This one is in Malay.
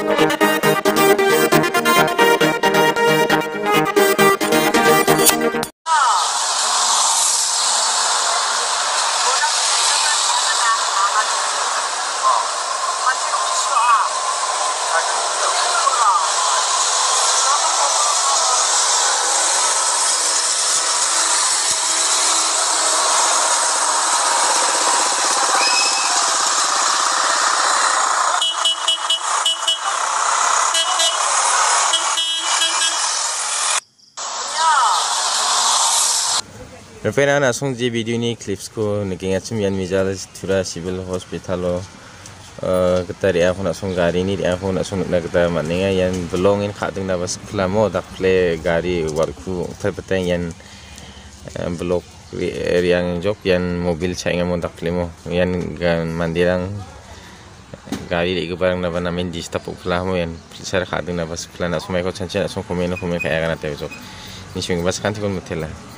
Rupena na song je video ni clips ko nikinga chum yan mijal thura civil hospital lo kita ria khona song gari ni ria khona song na kita maninga yan belong in khading na bas klamo dak play gari warku terpeteng yan blok yang jok yan mobil chainga mo dak plemo yan gan mandirang gari di barang na bana min distap klamo yan sar khading na bas klana sumai ko chanche na song komen kaya kana te jok ni swing bas kan tikon mutela